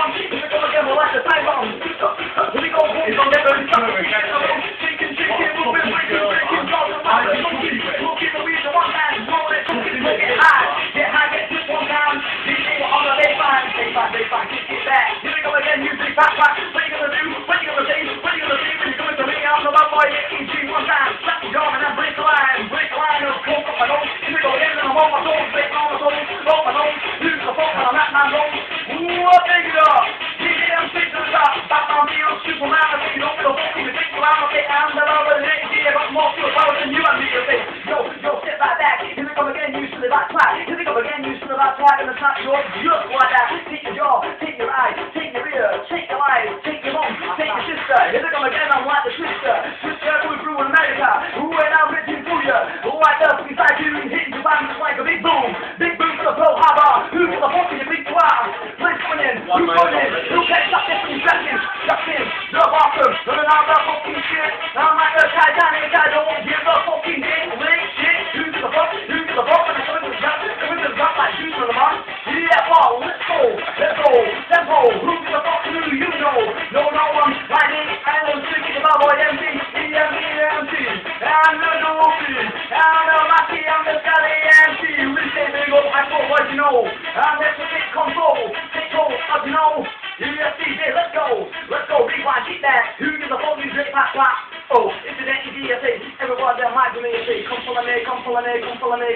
bomb. Here we go again, we'll like the time bomb. Here we go, boom, don't get ready. Shaking, shaking, moving, breaking, talking about it. Smoking the weed in one hand, roll it, get high, get this one down. DJ on the baseline, kick it back. Here we go again, music, back. What you gonna do? What you gonna say? What you gonna say when you're coming to me? I'm the bad boy, EG one time. Slap the jaw and then break the line of coke up my nose. Here we go again, and I'm on my toes, break on my toes, roll my nose. Lose the phone when I'm at my nose. What take it up? DJ, I'm straight to the top. Batman, me, I'm Superman. I think you don't feel the phone, you think I'm a bit, I'm the lover of the next year. Got more fuel power than you and me, you say. Yo, sit right back. Here we go again, you to the back track. Here we go again, you to the back track. And the snap yours just like that. Take your jaw, take your eyes, take your ear, take your eyes, take your mom, take your sister. Here we go again, I'm like the twister. Twister through America. Who ain't out reaching through you? Right up beside you, hitting your band just like a big boom. Big boom for the Pearl Harbor. Who's the fuck in your big twat? Let's come in. Who's coming in? Who catch up this from dressing? Justin, the bottom. Running out the fucking shit. I'm like the Titanic. I don't give a fucking dick. Shit. Who's the fuck? Who's the fuck? And it's coming to the gut. Coming to the gut like juice on the mark. Yeah, well, let's go. Tempo. Who's the fuck do you know? No one like me. I know speaking about boy MC. EMC. I'm the Dolphin. I'm the Mackie. I'm the Scotty MC. We say big old I thought what you know. I'm there to take control. Take hold of you know. Yeah, DJ, let's go. Big one, keep that. Who gives a fuck? You drink that clap. Oh, it's an NTD, I say. Everyone there might be me, I say. Come follow me, vibe. Come follow me, vibe. Come follow me,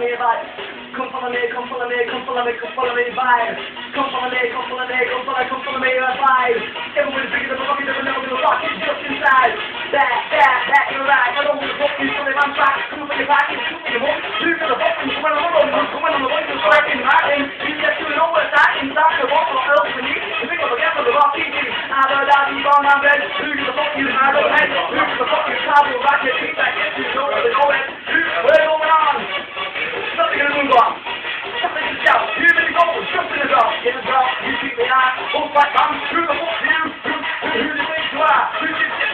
vibe. Everybody's bigger than the rocket, they're never gonna rock it just inside. That, you're right. I don't want to fuck you, so they run back. Come for your back, and shoot me, boy. Who's gonna fuck you? Come on the voice, you're striking, right? You just do know what's that inside the box or else when you pick up again for the rock, easy. I don't know, you on my bed. Who's the fuck you, I don't head. Who's the fuck you, travel, rocket, keep that, get you, know where they're going. What's going on? Nothing gonna move on. Something to shout. You really go, jump in the dark. In the dark, you keep the eye. Hold back, I'm through the fuck you. Who do you think you are? Who's this?